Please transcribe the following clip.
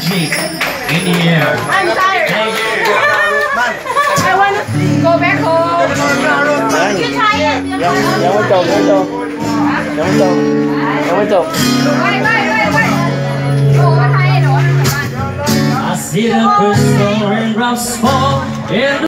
feet in the air. I'm tired. Thank you. I want to go back home. You tired? ยังไม่จบ Wait. โอ้ไทยเหรอ I see the crystal raindrops fall in